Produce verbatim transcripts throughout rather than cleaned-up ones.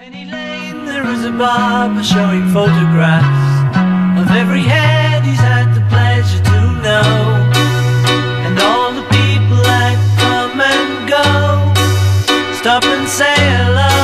Penny Lane, there is a barber showing photographs of every head he's had the pleasure to know, and all the people that come and go stop and say hello.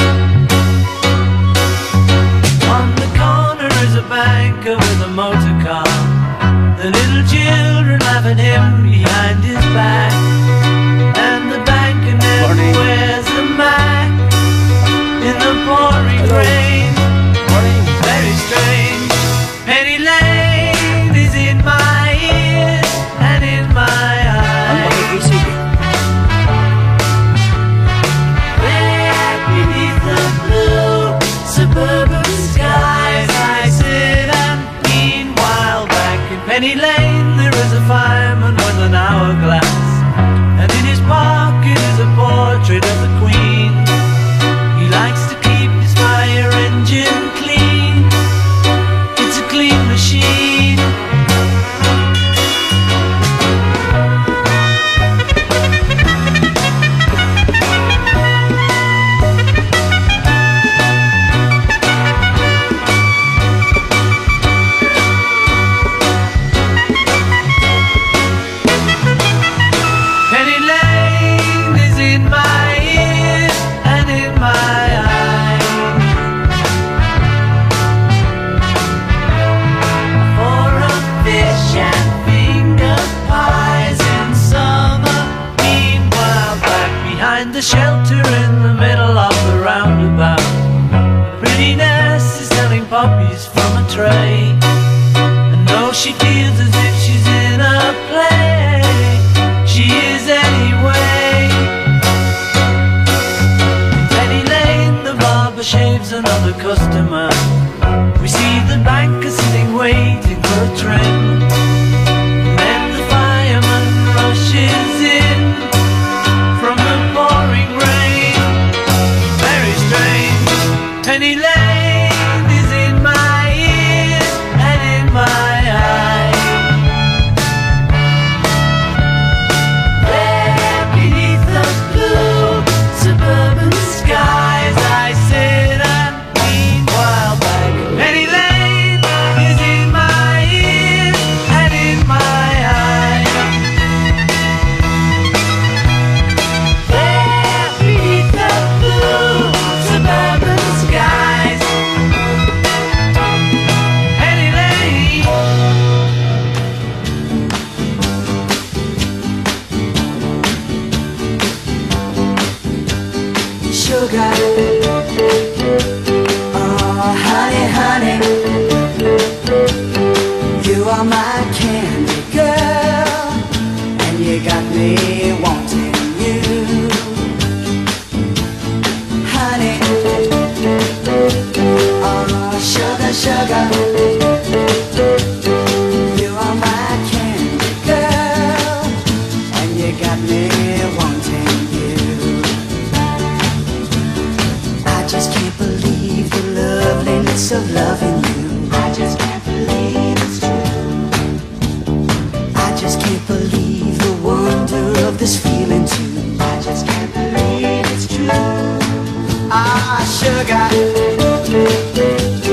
On the corner is a banker with a motor car, the little children laugh at him behind his back, and the banker never Morning. wears a Mac in the pouring Hello. rain. Morning. Very strange. Penny Lane is in my ears and in my eyes. There beneath the blue suburban skies I sit, and meanwhile back in Penny Lane there is a fireman with an hourglass, and in his pocket is a portrait of the Queen. He likes to keep his fire engine clean. It's a clean machine. Penny Lane is in my ears and in my eyes. For a fish and finger pies in summer, meanwhile back behind the shelter in the middle of the roundabout, the pretty nurse is selling puppies from a tray, and though she feels as if she's in a play, she is anyway. In Penny Lane the barber shaves another customer. We see the banker sitting waiting for a trim, and then the fireman rushes in from the pouring rain. Very strange. Penny Lane is in my ears and in my eyes. There beneath the blue suburban skies I sit, and meanwhile back Penny Lane is in my ears and in my eyes. There beneath the blue suburban skies, Penny Lane. Sugar, oh honey, honey, you are my candy girl, and you got me wanting you. Honey, oh sugar, sugar, you are my candy girl, and you got me wanting you. I just can't believe the loveliness of loving you. I just can't believe it's true. I just can't believe the wonder of this feeling too. I just can't believe it's true. Ah, sugar.